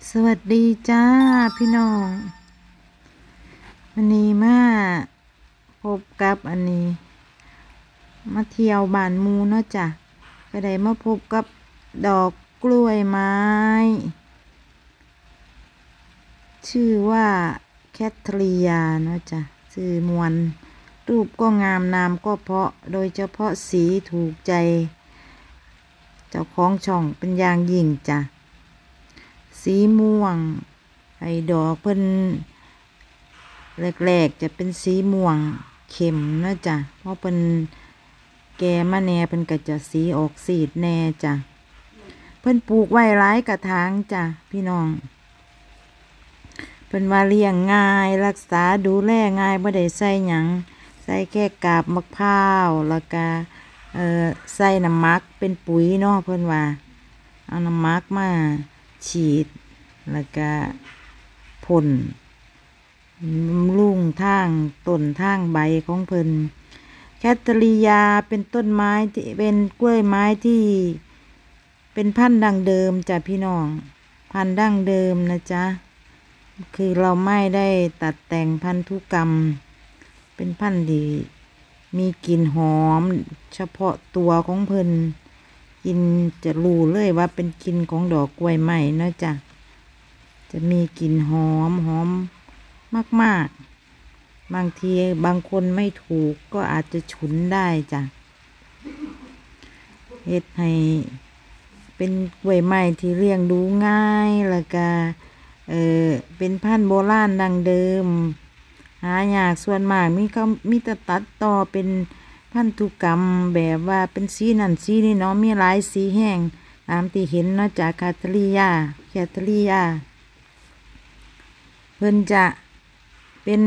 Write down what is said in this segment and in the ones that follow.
สวัสดีจ้าพี่น้องวันนี้มาพบกับมาเที่ยวบ้านมูเนาะจ้ะก็ได้มาพบกับดอกกล้วยไม้ชื่อว่าแคทริยาเนาะจ้ะชื่อมวลรูปก็งามนามก็เพราะโดยเฉพาะสีถูกใจเจ้าของช่องเป็นอย่างยิ่งจ้ะสีม่วงดอกเพิ่นแรกๆจะเป็นสีม่วงเข้มนะจ้ะเพราะเพิ่นแก่มาแน่เพิ่นก็จะสีออกสีดแน่จ้ะเพิ่นปลูกไว้หลายกระถางจ้ะพี่น้องเพิ่นว่าเลี้ยงง่ายรักษาดูแลง่ายบ่ได้ใส่หยังใส่แค่กาบมะพร้าวแล้วก็ใส่น้ำหมักเป็นปุ๋ยเนาะเพิ่นว่าเอาน้ำหมักมาฉีดแล้วก็พ่นบำรุงทางต้นทางใบของเพิ่นแคทริยาเป็นต้นไม้ที่เป็นกล้วยไม้ที่เป็นพันธุ์ดั้งเดิมจ้ะพี่น้องพันธุ์ดั้งเดิมนะจ๊ะคือเราไม่ได้ตัดแต่งพันธุกรรมเป็นพันธุ์ที่มีกลิ่นหอมเฉพาะตัวของเพิ่นกินจะรู้เลยว่าเป็นกลิ่นของดอกกล้วยไม้เนาะจ้ะจะมีกลิ่นหอมมากๆบางทีบางคนไม่ถูกก็อาจจะฉุนได้จ้ะเฮ็ดให้เป็นกล้วยไม้ที่เลี้ยงดูง่ายแล้วก็เป็นพันธุ์โบราณดั้งเดิมหายากส่วนมากมีแต่ตัดต่อเป็นพันธุกรรมแบบว่าเป็นสีนั่นสีนี่เนาะมีหลายสีแห้งตามที่เห็นเนาะจากแคทริยาเพิ่นจะเป็น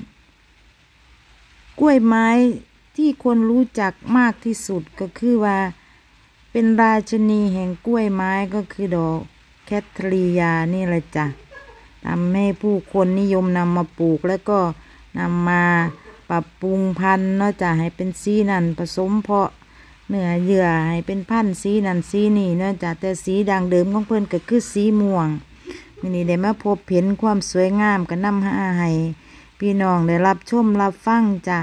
กล้วยไม้ที่คนรู้จักมากที่สุดก็คือว่าเป็นราชินีแห่งกล้วยไม้ก็คือดอกแคทริยานี่แหละจ้ะทำให้ผู้คนนิยมนำมาปลูกแล้วก็นำมาปรับปรุงพันธุ์เนาะจ้ะให้เป็นสีนั่นผสมเพาะเนื้อเยื่อให้เป็นพันธุ์สีนั่นสีนี่เนาะจ้ะแต่สีดังเดิมของเพิ่นก็คือสีม่วงมื้อนี้ได้มาพบเห็นความสวยงามก็นำให้พี่น้องได้รับชมรับฟังจ้ะ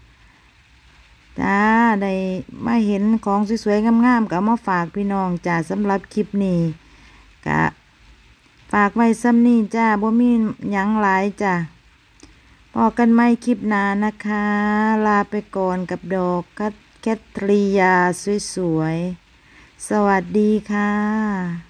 ได้มาเห็นของสวยๆงามๆก็เอามาฝากพี่น้องจ้ะสำหรับคลิปนี้ก็ฝากไว้ซ้ำนี้จ้าบ่มีหยังหลายจ้ะพอกันใหม่คลิปหน้านะคะลาไปก่อนกับดอกแคทริยาสวยๆสวัสดีค่ะ